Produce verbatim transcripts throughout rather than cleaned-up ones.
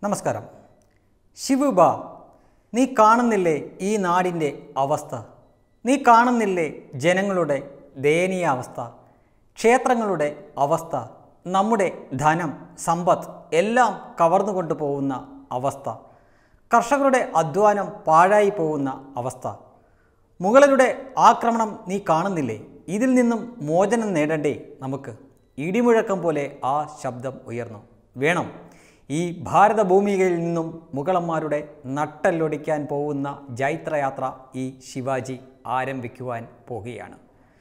നമസ്കാരം. ശിവുബ, നീ കാണുന്നില്ലേ ഈ നാടിൻ്റെ അവസ്ഥ? നീ കാണുന്നില്ലേ ജനങ്ങളുടെ ദയനീയ അവസ്ഥ, ക്ഷേത്രങ്ങളുടെ അവസ്ഥ, നമ്മുടെ ധനം, സമ്പത്ത് എല്ലാം കവർന്നുകൊണ്ടു പോകുന്ന അവസ്ഥ, കർഷകരുടെ അധ്വാനം പാഴായി പോകുന്ന അവസ്ഥ, മുഗളരുടെ ആക്രമണം നീ കാണുന്നില്ലേ? ഇതിൽ നിന്നും മോചനം നേടണ്ടേ നമുക്ക്? ഇടിമുഴക്കം പോലെ ആ ശബ്ദം ഉയർന്നു. വേണം. ഈ ഭാരതഭൂമികയിൽ നിന്നും മുഗളന്മാരുടെ നട്ടെല്ലൊടിക്കാൻ പോകുന്ന ജൈത്രയാത്ര ഈ ശിവാജി ആരംഭിക്കുവാൻ പോകുകയാണ്.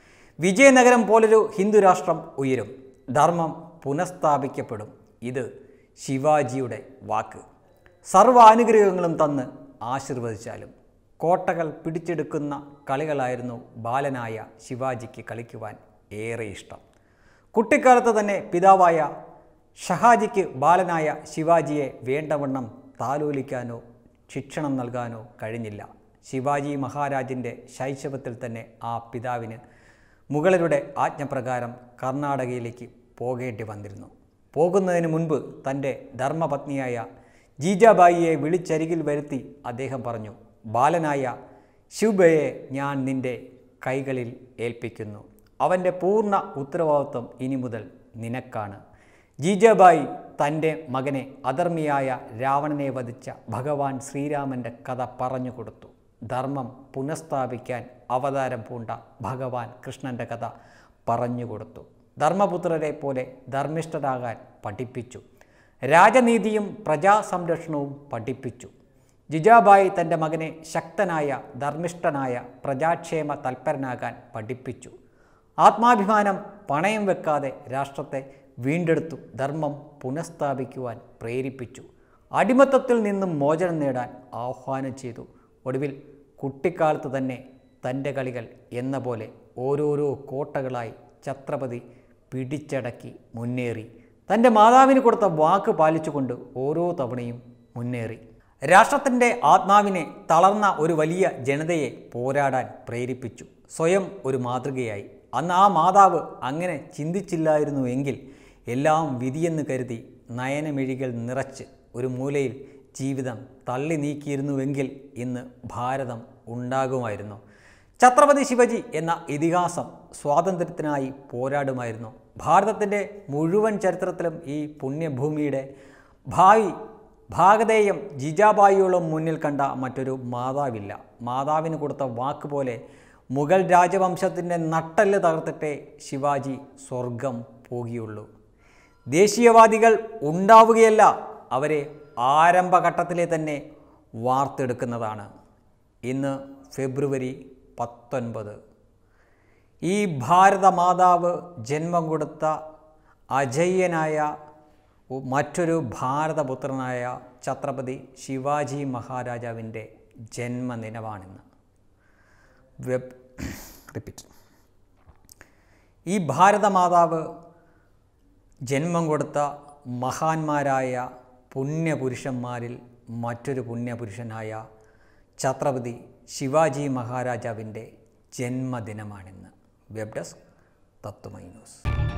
വിജയനഗരം പോലൊരു ഹിന്ദു രാഷ്ട്രം ഉയരും, ധർമ്മം പുനഃസ്ഥാപിക്കപ്പെടും. ഇത് ശിവാജിയുടെ വാക്ക്. സർവാനുഗ്രഹങ്ങളും തന്ന് ആശീർവദിച്ചാലും. കോട്ടകൾ പിടിച്ചെടുക്കുന്ന കളികളായിരുന്നു ബാലനായ ശിവാജിക്ക് കളിക്കുവാൻ ഏറെ ഇഷ്ടം. കുട്ടിക്കാലത്ത് തന്നെ പിതാവായ ഷഹാജിക്ക് ബാലനായ ശിവാജിയെ വേണ്ടവണ്ണം താലോലിക്കാനോ ശിക്ഷണം നൽകാനോ കഴിഞ്ഞില്ല. ശിവാജി മഹാരാജിൻ്റെ ശൈശവത്തിൽ തന്നെ ആ പിതാവിന് മുഗളരുടെ ആജ്ഞപ്രകാരം കർണാടകയിലേക്ക് പോകേണ്ടി വന്നിരുന്നു. പോകുന്നതിന് മുൻപ് തൻ്റെ ധർമ്മപത്നിയായ ജീജാബായിയെ വിളിച്ചരികിൽ വരുത്തി അദ്ദേഹം പറഞ്ഞു, ബാലനായ ശിവബയെ ഞാൻ നിൻ്റെ കൈകളിൽ ഏൽപ്പിക്കുന്നു. അവൻ്റെ പൂർണ്ണ ഉത്തരവാദിത്വം ഇനി മുതൽ നിനക്കാണ്. ജീജാബായി തൻ്റെ മകനെ അധർമ്മിയായ രാവണനെ വധിച്ച ഭഗവാൻ ശ്രീരാമൻ്റെ കഥ പറഞ്ഞു കൊടുത്തു. ധർമ്മം പുനഃസ്ഥാപിക്കാൻ അവതാരം പൂണ്ട ഭഗവാൻ കൃഷ്ണൻ്റെ കഥ പറഞ്ഞുകൊടുത്തു. ധർമ്മപുത്രരെ പോലെ ധർമ്മിഷ്ഠരാകാൻ പഠിപ്പിച്ചു. രാജനീതിയും പ്രജാസംരക്ഷണവും പഠിപ്പിച്ചു. ജിജാബായി തൻ്റെ മകനെ ശക്തനായ ധർമ്മിഷ്ഠനായ പ്രജാക്ഷേമ തൽപരനാകാൻ പഠിപ്പിച്ചു. ആത്മാഭിമാനം പണയം വെക്കാതെ രാഷ്ട്രത്തെ വീണ്ടെടുത്തു ധർമ്മം പുനഃസ്ഥാപിക്കുവാൻ പ്രേരിപ്പിച്ചു. അടിമത്തത്തിൽ നിന്നും മോചനം നേടാൻ ആഹ്വാനം ചെയ്തു. ഒടുവിൽ കുട്ടിക്കാലത്ത് തന്നെ തൻ്റെ കളികൾ എന്ന പോലെ ഓരോരോ കോട്ടകളായി ഛത്രപതി പിടിച്ചടക്കി മുന്നേറി. തൻ്റെ മാതാവിന് കൊടുത്ത വാക്ക് പാലിച്ചുകൊണ്ട് ഓരോ തവണയും മുന്നേറി. രാഷ്ട്രത്തിൻ്റെ ആത്മാവിനെ തളർന്ന ഒരു വലിയ ജനതയെ പോരാടാൻ പ്രേരിപ്പിച്ചു. സ്വയം ഒരു മാതൃകയായി. അന്ന് ആ മാതാവ് അങ്ങനെ ചിന്തിച്ചില്ലായിരുന്നു എങ്കിൽ എല്ലാം വിധിയെന്ന് കരുതി നയനമിഴികൾ നിറച്ച് ഒരു മൂലയിൽ ജീവിതം തള്ളി നീക്കിയിരുന്നുവെങ്കിൽ ഇന്ന് ഭാരതം ഉണ്ടാകുമായിരുന്നു. ഛത്രപതി ശിവജി എന്ന ഇതിഹാസം സ്വാതന്ത്ര്യത്തിനായി പോരാടുമായിരുന്നു. ഭാരതത്തിൻ്റെ മുഴുവൻ ചരിത്രത്തിലും ഈ പുണ്യഭൂമിയുടെ ഭാവി ഭാഗധേയം ജിജാബായിയോളം മുന്നിൽ കണ്ട മറ്റൊരു മാതാവില്ല. മാതാവിന് കൊടുത്ത വാക്ക് പോലെ മുഗൾ രാജവംശത്തിൻ്റെ നട്ടെല്ല് തകർത്തിട്ടേ ശിവാജി സ്വർഗം പോകുകയുള്ളൂ. ദേശീയവാദികൾ ഉണ്ടാവുകയല്ല, അവരെ ആരംഭഘട്ടത്തിലെ തന്നെ വാർത്തെടുക്കുന്നതാണ്. ഇന്ന് ഫെബ്രുവരി പത്തൊൻപത്. ഈ ഭാരതമാതാവ് ജന്മം കൊടുത്ത അജയ്യനായ മറ്റൊരു ഭാരതപുത്രനായ ഛത്രപതി ശിവാജി മഹാരാജാവിൻ്റെ ജന്മദിനമാണിന്ന്. Web repeat. ഈ ഭാരതമാതാവ് ജന്മം കൊടുത്ത മഹാന്മാരായ പുണ്യപുരുഷന്മാരിൽ മറ്റൊരു പുണ്യപുരുഷനായ ഛത്രപതി ശിവാജി മഹാരാജാവിൻ്റെ ജന്മദിനമാണിന്ന്. Web desk Tatwamayi news.